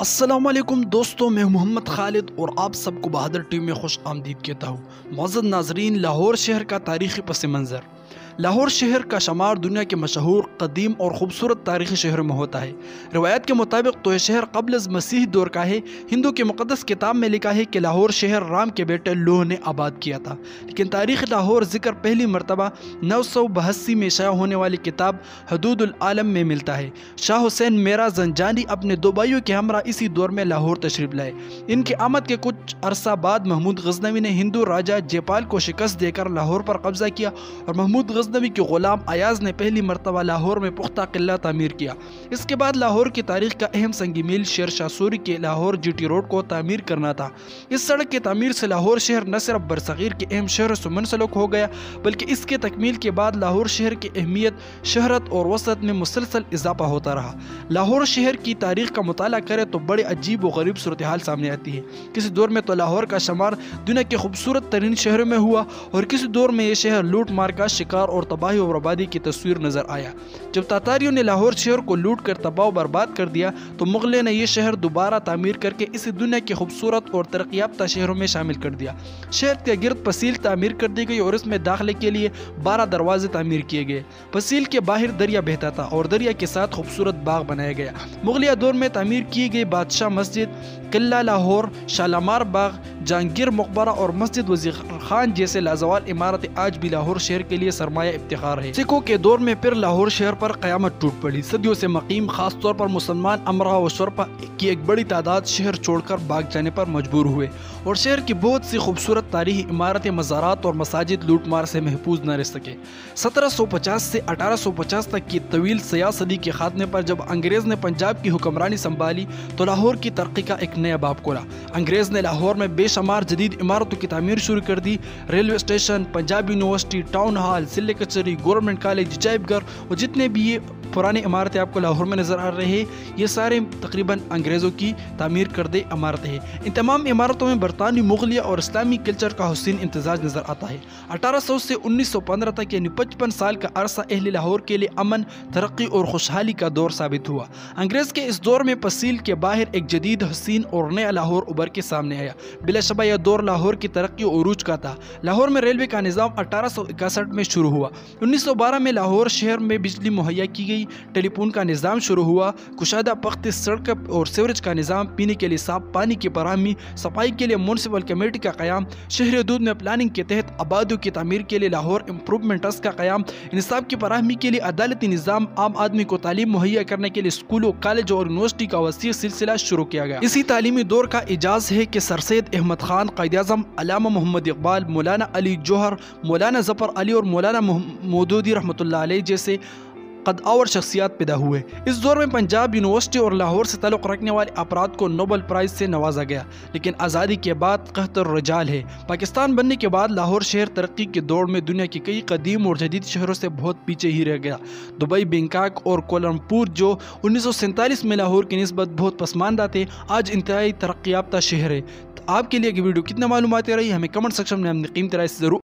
السلام علیکم دوستوں، میں محمد خالد اور آپ سب کو بہادر ٹیم میں خوش آمدید کہتا ہوں۔ معزز ناظرین، لاہور شہر کا تاریخی پس منظر۔ لاہور شہر کا شمار دنیا کے مشہور، قدیم اور خوبصورت تاریخی شہروں میں ہوتا ہے۔ روایت کے مطابق تو یہ شہر قبل از مسیح دور کا ہے۔ ہندو کے مقدس کتاب میں لکھا ہے کہ لاہور شہر رام کے بیٹے لوح نے آباد کیا تھا، لیکن تاریخ لاہور ذکر پہلی مرتبہ 982 میں شائع ہونے والی کتاب حدود العالم میں ملتا ہے۔ شاہ حسین میرا زنجانی اپنے دو بھائیوں کے ہمراہ اسی دور میں لاہور تشریف لائے۔ ان کی آمد کے کچھ عرصہ بعد محمود غزنوی نے ہندو راجہ جےپال کو شکست دے کر لاہور پر قبضہ کیا، اور محمود غزنوی کے غلام ایاز نے پہلی مرتبہ لاہور میں پختہ قلعہ تعمیر کیا۔ اس کے بعد لاہور کی تاریخ کا اہم سنگ میل شیر شاہ سوری کے لاہور جی ٹی روڈ کو تعمیر کرنا تھا۔ اس سڑک کی تعمیر سے لاہور شہر نہ صرف برصغیر کے اہم شہروں سے منسلک ہو گیا، بلکہ اس کے تکمیل کے بعد لاہور شہر کی اہمیت، شہرت اور وسعت میں مسلسل اضافہ ہوتا رہا۔ لاہور شہر کی تاریخ کا مطالعہ کرے تو بڑے عجیب و غریب صورتحال سامنے آتی ہے۔ کسی دور میں تو لاہور کا شمار دنیا کے خوبصورت ترین شہروں میں ہوا، اور کسی دور میں یہ شہر لوٹ مار کا شکار اور تباہی و بربادی کی تصویر نظر آیا۔ جب تاتاریوں نے لاہور شہر کو لوٹ کر تباہ و برباد کر دیا تو مغلوں نے یہ شہر دوبارہ تعمیر کر کے اسے دنیا کے خوبصورت اور ترقی یافتہ شہروں میں شامل کر دیا۔ شہر کے گرد پسیل تعمیر کر دی گئی اور اس میں داخلے کے لیے 12 دروازے تعمیر کیے گئے۔ پسیل کے باہر دریا بہتا تھا اور دریا کے ساتھ خوبصورت باغ بنایا گیا۔ مغلیہ دور میں تعمیر کی گئی بادشاہ مسجد، قلعہ لاہور، شالامار باغ، جہانگیر مقبرہ اور مسجد وزیر خان جیسے لازوال عمارتیں آج بھی لاہور شہر کے لیے سرمایہ افتخار ہے۔ سکھوں کے دور میں پھر لاہور شہر پر قیامت ٹوٹ پڑی۔ صدیوں سے مقیم، خاص طور پر مسلمان امراء و شرفا کی ایک بڑی تعداد شہر چھوڑ کر بھاگ جانے پر مجبور ہوئے، اور شہر کی بہت سی خوبصورت تاریخی عمارتیں، مزارات اور مساجد لوٹ مار سے محفوظ نہ رہ سکے۔ 1750 سے 1850 تک کی طویل سیاہ صدی کے خاتمے پر جب انگریز نے پنجاب کی حکمرانی سنبھالی تو لاہور کی ترقی کا ایک نیا باب کھولا۔ انگریز نے لاہور میں بے شمار جدید عمارتوں کی تعمیر شروع کر دی۔ Railway station, Punjab university, town hall, ضلع کچہری، گورنمنٹ کالج، عجائب گھر اور جتنے بھی یہ پرانی عمارتیں آپ کو لاہور میں نظر آ رہے ہیں، یہ سارے تقریباً انگریزوں کی تعمیر کردہ عمارتیں ہیں۔ ان تمام عمارتوں میں برطانوی، مغلیہ اور اسلامی کلچر کا حسین امتزاج نظر آتا ہے۔ 1800 سے 1915 تک یعنی 55 سال کا عرصہ اہل لاہور کے لیے امن، ترقی اور خوشحالی کا دور ثابت ہوا۔ انگریز کے اس دور میں پسیل کے باہر ایک جدید، حسین اور نیا لاہور ابھر کے سامنے آیا۔ بلا شبہ یہ دور لاہور کی ترقی و عروج کا تھا۔ لاہور میں ریلوے کا نظام 1861 میں شروع ہوا۔ 1912 میں لاہور شہر میں بجلی مہیا کی گئی، ٹیلی فون کا نظام شروع ہوا، کشادہ پختی سڑک اور سیوریج کا نظام، پینے کے لیے صاف پانی کی فراہمی، صفائی کے لیے میونسپل کمیٹی کا قیام، شہری حدود میں پلاننگ کے تحت آبادیوں کی تعمیر کے لیے لاہور امپروومنٹ ٹرسٹ کا قیام، انصاف کی فراہمی کے لیے عدالتی نظام، عام آدمی کو تعلیم مہیا کرنے کے لیے اسکولوں، کالجوں اور یونیورسٹی کا وسیع سلسلہ شروع کیا گیا۔ اسی تعلیمی دور کا اعزاز ہے کہ سر سید احمد خان، قائد اعظم علامہ محمد اقبال، مولانا علی جوہر، مولانا ظفر علی اور مولانا مودودی رحمۃ اللہ علیہ جیسے قدآور شخصیات پیدا ہوئے۔ اس دور میں پنجاب یونیورسٹی اور لاہور سے تعلق رکھنے والے افراد کو نوبل پرائز سے نوازا گیا، لیکن آزادی کے بعد قحط الرجال ہے۔ پاکستان بننے کے بعد لاہور شہر ترقی کے دور میں دنیا کے کئی قدیم اور جدید شہروں سے بہت پیچھے ہی رہ گیا۔ دبئی، بینکاک اور کوالالمپور جو 1947 میں لاہور کی نسبت بہت پسماندہ تھے، آج انتہائی ترقی یافتہ شہر ہے۔ آپ کے لیے یہ ویڈیو کتنا معلوماتی رہی ہمیں کمنٹ سیکشن میں اپنی قیمتی رائے سے ضرور